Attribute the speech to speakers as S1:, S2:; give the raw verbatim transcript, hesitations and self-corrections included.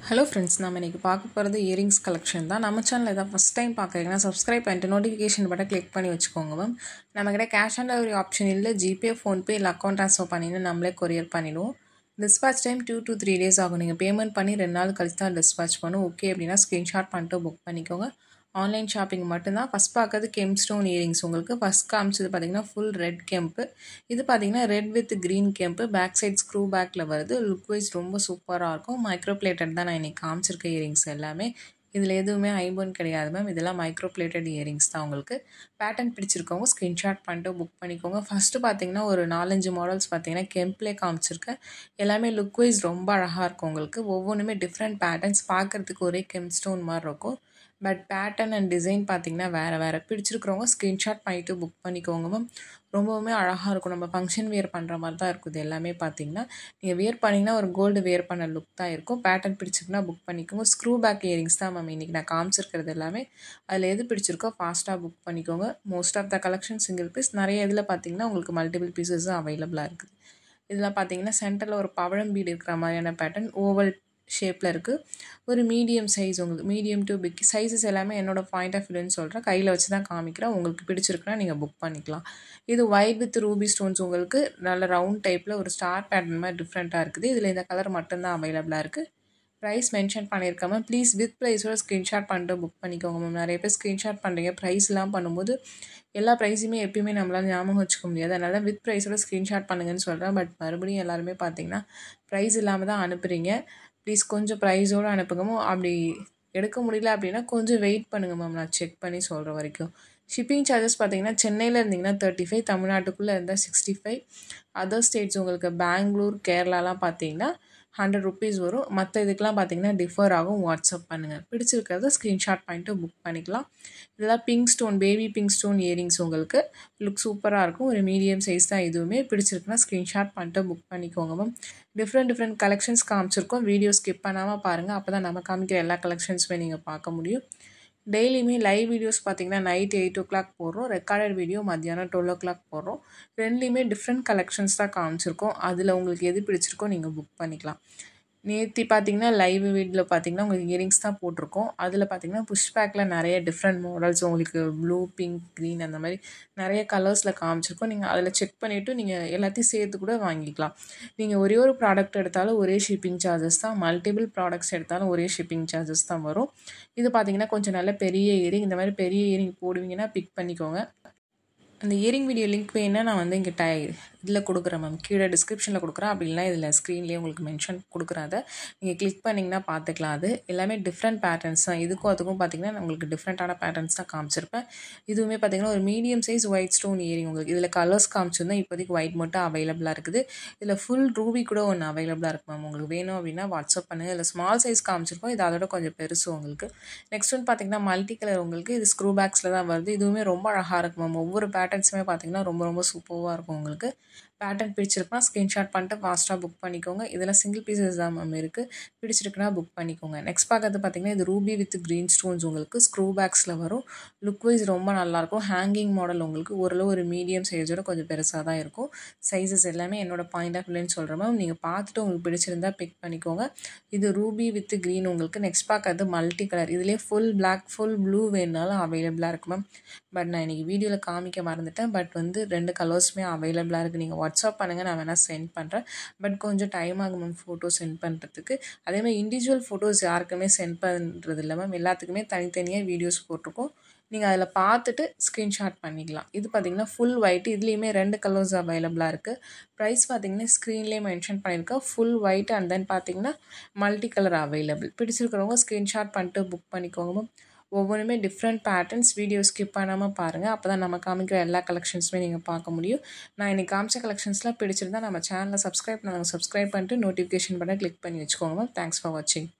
S1: Hello friends, நம்ம இன்னைக்கு பார்க்க போகிறது இயரிங்ஸ் கலெக்ஷன் தான். நம்ம சேனல் ஏதாவது ஃபஸ்ட் டைம் பார்க்குறீங்கன்னா சப்ஸ்கிரைப் பண்ணிட்டு நோட்டிஃபிகேஷன் பட்டன் கிளிக் பண்ணி வச்சுக்கோங்க மேம். நம்மக்கிட்ட கேஷ் ஆன் டெலிவரி ஆப்ஷன் இல்லை, ஜிபே ஃபோன்பே இல்லை அக்கௌண்ட் ட்ரான்ஸ்ஃபர் பண்ணின்னு நம்மளே கொரியர் பண்ணிவிடுவோம். Dispatch time two to three days ஆகும். நீங்கள் பேமெண்ட் பண்ணி ரெண்டு நாள் கழிச்சு தான் டிஸ்பாச் பண்ணும். ஓகே அப்படின்னா ஸ்க்ரீன்ஷாட் பண்ணிட்டு புக் பண்ணிக்கோங்க. ஆன்லைன் ஷாப்பிங் மட்டும்தான். ஃபஸ்ட் பார்க்கறது கெம் ஸ்டோன் இயரிங்ஸ். உங்களுக்கு ஃபஸ்ட் காமிச்சது பார்த்தீங்கன்னா ஃபுல் ரெட் கெம்ப்பு. இது பார்த்தீங்கன்னா ரெட் வித் க்ரீன் கெம்ப்பு. பேக் சைட் ஸ்க்ரூ பேக்கில் வருது. லுக் வைஸ் ரொம்ப சூப்பராக இருக்கும். மைக்ரோ பிளேட்டட் தான் நான் இன்றைக்கி காமிச்சிருக்க இயரிங்ஸ் எல்லாமே. இதில் எதுவுமே ஐபோன் கிடையாது மேம். இதெல்லாம் மைக்ரோ பிளேட்டட் இயரிங்ஸ் தான். உங்களுக்கு பேட்டர்ன் பிடிச்சிருக்கவங்க ஸ்க்ரீன்ஷாட் பண்ணிட்டு புக் பண்ணிக்கோங்க. ஃபஸ்ட்டு பார்த்தீங்கன்னா ஒரு நாலஞ்சு மாடல்ஸ் பார்த்தீங்கன்னா கெம்ப்லேயே காமிச்சிருக்கேன். எல்லாமே லுக் வைஸ் ரொம்ப அழகாக இருக்கும். உங்களுக்கு ஒவ்வொன்றுமே டிஃப்ரெண்ட் பேட்டர்ன்ஸ். பார்க்குறதுக்கு ஒரே கெம் ஸ்டோன் மாதிரி இருக்கும். பட் பேட்டர்ன் அண்ட் டிசைன் பார்த்தீங்கன்னா வேறு வேறு. பிடிச்சிருக்கிறவங்க ஸ்க்ரீன்ஷாட் பண்ணிவிட்டு புக் பண்ணிக்கோங்க மேம். ரொம்பவுமே அழகாக இருக்கும். நம்ம ஃபங்க்ஷன் வியர் பண்ணுற மாதிரி தான் இருக்குது எல்லாமே. பார்த்தீங்கன்னா நீங்கள் வியர் பண்ணிங்கன்னா ஒரு கோல்டு வியர் பண்ண லுக் தான் இருக்கும். பேட்டர்ன் பிடிச்சிருக்குன்னா புக் பண்ணிக்கோங்க. ஸ்க்ரூ பேக் இயரிங்ஸ் தான் மேம் இன்றைக்கி நான் காமிச்சிருக்கிறது எல்லாமே. அதில் எது பிடிச்சிருக்கோ ஃபாஸ்ட்டாக புக் பண்ணிக்கோங்க. Most of the collection single piece. நிறைய இதில் பார்த்தீங்கன்னா உங்களுக்கு மல்டிபிள் பீசஸும் அவைலபிளாக இருக்குது. இதில் பார்த்தீங்கன்னா சென்டரில் ஒரு பவழம் பீடு இருக்கிற மாதிரியான பேட்டர்ன் ஓவல் ஷேப்பில் இருக்குது. ஒரு மீடியம் சைஸ். உங்களுக்கு மீடியம் டு பிக் சைஸஸ் எல்லாமே என்னோடய பாயிண்ட் ஆஃப் வியூன்னு சொல்கிறேன். கையில் வச்சு தான் காமிக்கிறேன். உங்களுக்கு பிடிச்சிருக்குன்னா நீங்கள் புக் பண்ணிக்கலாம். இது ஒயிட் வித் ரூபி ஸ்டோன்ஸ். உங்களுக்கு நல்ல ரவுண்ட் டைப்பில் ஒரு ஸ்டார் பேட்டர்ன் மாதிரி டிஃப்ரெண்ட்டாக இருக்குது. இதில் இந்த கலர் மட்டும்தான் அவைலபிளாக இருக்குது. ப்ரைஸ் மென்ஷன் பண்ணியிருக்கேன் மேம். ப்ளீஸ் வித் ப்ரைஸோட ஸ்க்ரீன்ஷாட் பண்ணிட்டு புக் பண்ணிக்கோங்க மேம். நிறைய பேர் ஸ்க்ரீன்ஷாட் பண்ணுறீங்க. ப்ரைஸ்லாம் பண்ணும்போது எல்லா ப்ரைஸுமே எப்பயுமே நம்மளால் ஞாபகம் வச்சுக்க முடியாது. அதனால் வித் ப்ரைஸோட ஸ்க்ரீன்ஷாட் பண்ணுங்கன்னு சொல்கிறேன். பட் மறுபடியும் எல்லாருமே பார்த்தீங்கன்னா ப்ரைஸ் இல்லாமல் தான் அனுப்புகிறீங்க. ப்ளீஸ் கொஞ்சம் ப்ரைஸோடு அனுப்புங்க. அப்படி எடுக்க முடியல அப்படின்னா கொஞ்சம் வெயிட் பண்ணுங்கள் மேம். நான் செக் பண்ணி சொல்கிற வரைக்கும். ஷிப்பிங் சார்ஜஸ் பார்த்தீங்கன்னா சென்னையில் இருந்தீங்கன்னா தேர்ட்டி ஃபைவ், தமிழ்நாட்டுக்குள்ளே இருந்தால் சிக்ஸ்டி ஃபைவ். அதர் ஸ்டேட்ஸ் உங்களுக்கு பெங்களூர், கேரளாலாம் பார்த்தீங்கன்னா ஹண்ட்ரட் ருபீஸ் வரும். மற்ற இதுக்கெலாம் பார்த்தீங்கன்னா டிஃபர் ஆகும். வாட்ஸ்அப் பண்ணுங்கள். பிடிச்சிருக்கிறத ஸ்க்ரீன்ஷாட் பண்ணிட்டு புக் பண்ணிக்கலாம். இதெல்லாம் pink stone, baby pink stone earrings. உங்களுக்கு லுக் சூப்பராக இருக்கும். ஒரு மீடியம் சைஸ் தான் இதுவுமே. பிடிச்சிருக்குன்னா ஸ்க்ரீன்ஷாட் பண்ணிட்டு புக் பண்ணிக்கோங்க மேம். டிஃப்ரெண்ட் டிஃப்ரெண்ட் கலெக்ஷன்ஸ் காமிச்சிருக்கோம். வீடியோ ஸ்கிப் பண்ணாமல் பாருங்கள். அப்போ தான் நம்ம காமிக்கிற எல்லா கலெக்ஷன்ஸுமே நீங்கள் பார்க்க முடியும். டெய்லியுமே லைவ் வீடியோஸ் பார்த்தீங்கன்னா நைட் எயிட் ஓ கிளாக் போடுறோம். ரெக்கார்டட் வீடியோ மத்தியானம் டுவெல் ஓ கிளாக் போடுறோம். ரெண்டுலேயுமே டிஃப்ரெண்ட் கலெக்ஷன்ஸ் தான் காமிச்சிருக்கோம். அதில் உங்களுக்கு எது பிடிச்சிருக்கோ நீங்கள் புக் பண்ணிக்கலாம். நேற்று பார்த்தீங்கன்னா லைவ் வீடியோவில் பார்த்தீங்கன்னா உங்களுக்கு இயரிங்ஸ் தான் போட்டிருக்கோம். அதில் பார்த்தீங்கன்னா புஷ் பேக்கில் நிறைய டிஃப்ரெண்ட் மாடல்ஸ் உங்களுக்கு ப்ளூ, பிங்க், க்ரீன் அந்த மாதிரி நிறைய கலர்ஸில் காமிச்சிருக்கோம். நீங்கள் அதில் செக் பண்ணிவிட்டு நீங்கள் எல்லாத்தையும் சேர்த்து கூட வாங்கிக்கலாம். நீங்கள் ஒரே ஒரு ப்ராடக்ட் எடுத்தாலும் ஒரே ஷிப்பிங் சார்ஜஸ் தான். மல்டிபிள் ப்ராடக்ட்ஸ் எடுத்தாலும் ஒரே ஷிப்பிங் சார்ஜஸ் தான் வரும். இது பார்த்தீங்கன்னா கொஞ்சம் நல்ல பெரிய இயரிங். இந்த மாதிரி பெரிய இயரிங் போடுவீங்கன்னா பிக் பண்ணிக்கோங்க. அந்த இயரிங் வீடியோ லிங்க் வேணுன்னா நான் வந்து இங்கே டை இதில் கொடுக்குறேன் மேம். கீழே டிஸ்கிரிப்ஷனில் கொடுக்குறேன். அப்படி இல்லைனா இதில் ஸ்க்ரீன்லேயே உங்களுக்கு மென்ஷன் கொடுக்குறேன். அதை நீங்கள் கிளிக் பண்ணிங்கன்னா பார்த்துக்கலாம். அது எல்லாமே டிஃப்ரெண்ட் பேட்டர்ன்ஸ் தான். இதுக்கும் அதுக்கும் பார்த்தீங்கன்னா உங்களுக்கு டிஃப்ரெண்ட்டான பேட்டர்ன்ஸ் தான் காமிச்சிருப்பேன். இதுவுமே பார்த்தீங்கன்னா ஒரு medium size white stone earring. உங்களுக்கு இதில் கலர்ஸ் காமிச்சிருந்தேன். இப்போதைக்கு ஒயிட் மட்டும் அவைலபிளாக இருக்குது. இதில் ஃபுல் ரூபி கூட ஒன்று அவைலபிளாக இருக்குது மேம். உங்களுக்கு வேணும் அப்படின்னா வாட்ஸ்அப் பண்ணுங்கள். இதில் ஸ்மால் சைஸ் காமிச்சிருக்கோம். இது அதோட கொஞ்சம் பெருசு உங்களுக்கு. நெக்ஸ்ட் வந்து பார்த்தீங்கன்னா மல்டி கலர். உங்களுக்கு இது ஸ்க்ரூ பேக்ஸில் தான் வருது. இதுவுமே ரொம்ப அழகாக இருக்கும் மேம். ஒவ்வொரு பேட்டர்ன்ஸுமே பார்த்தீங்கன்னா ரொம்ப ரொம்ப சூப்பராக இருக்கும். உங்களுக்கு பேட்டர்ன் பிடிச்சிருக்குன்னா ஸ்க்ரீன்ஷாட் பண்ணிட்டு ஃபாஸ்ட்டாக புக் பண்ணிக்கோங்க. இதெல்லாம் சிங்கிள் பீசஸ் தான் மேம் இருக்குது. பிடிச்சிருக்குன்னா புக் பண்ணிக்கோங்க. நெக்ஸ்ட் பார்க்கறது பார்த்தீங்கன்னா இது ரூபி வித் க்ரீன் ஸ்டோன்ஸ். உங்களுக்கு ஸ்க்ரூ பேக்ஸில் வரும். லுக் வைஸ் ரொம்ப நல்லாயிருக்கும். Hanging model. உங்களுக்கு ஓரளவு ஒரு மீடியம் சைஸோட கொஞ்சம் பெருசாக தான் இருக்கும். சைஸஸ் எல்லாமே என்னோடய பாயிண்ட் ஆஃப் வியூன்னு சொல்கிறேன் மேம். நீங்கள் பார்த்துட்டு உங்களுக்கு பிடிச்சிருந்தா பிக் பண்ணிக்கோங்க. இது ரூபி வித் க்ரீன். உங்களுக்கு நெக்ஸ்ட் பார்க்கறது மல்டி கலர். இதுலேயே ஃபுல் பிளாக், ஃபுல் ப்ளூ வேணுனாலும் அவைலபிளாக இருக்குது மேம். பட் நான் இன்றைக்கி வீடியோவில் காமிக்க மறந்துட்டேன். பட் வந்து ரெண்டு கலர்ஸுமே அவைலபிளாக இருக்குது. நீங்கள் வாட்ஸ்அப் பண்ணுங்கள். நான் வேணால் சென்ட் பண்ணுறேன். பட் கொஞ்சம் டைம் ஆகும் மேம் ஃபோட்டோ சென்ட் பண்ணுறதுக்கு. அதேமாதிரி இண்டிவிஜுவல் ஃபோட்டோஸ் யாருக்குமே சென்ட் பண்ணுறது இல்லை மேம். எல்லாத்துக்குமே தனித்தனியாக வீடியோஸ் போட்டிருக்கோம். நீங்கள் அதில் பார்த்துட்டு ஸ்க்ரீன்ஷாட் பண்ணிக்கலாம். இது பார்த்தீங்கன்னா ஃபுல் ஒயிட். இதுலேயுமே ரெண்டு கலர்ஸ் அவைலபிளாக இருக்குது. ப்ரைஸ் பார்த்தீங்கன்னா ஸ்க்ரீன்லேயே மென்ஷன் பண்ணியிருக்கேன். ஃபுல் ஒயிட் அண்ட் தென் பார்த்தீங்கன்னா மல்டி கலர் அவைலபிள். பிடிச்சிருக்கிறவங்க ஸ்க்ரீன்ஷாட் பண்ணிட்டு புக் பண்ணிக்கோங்க மேம். ஒவ்வொன்றுமே டிஃப்ரெண்ட் பேட்டர்ன்ஸ். வீடியோ ஸ்கிப் பண்ணாமல் பாருங்கள். அப்போ தான் நம்ம காமிக்கிற எல்லா கலெக்ஷன்ஸுமே நீங்கள் பார்க்க முடியும். நான் இன்றைக்கி காமிச்ச கலெக்ஷன்ஸ்லாம் பிடிச்சிருந்தா நம்ம சேனலை சப்ஸ்கிரைப் பண்ணுங்கள். சப்ஸ்கிரைப் பண்ணிட்டு நோட்டிஃபிகேஷன் பண்ண கிளிக் பண்ணி வச்சுக்கோங்க மேம். தேங்க்ஸ் ஃபார் வாட்சிங்.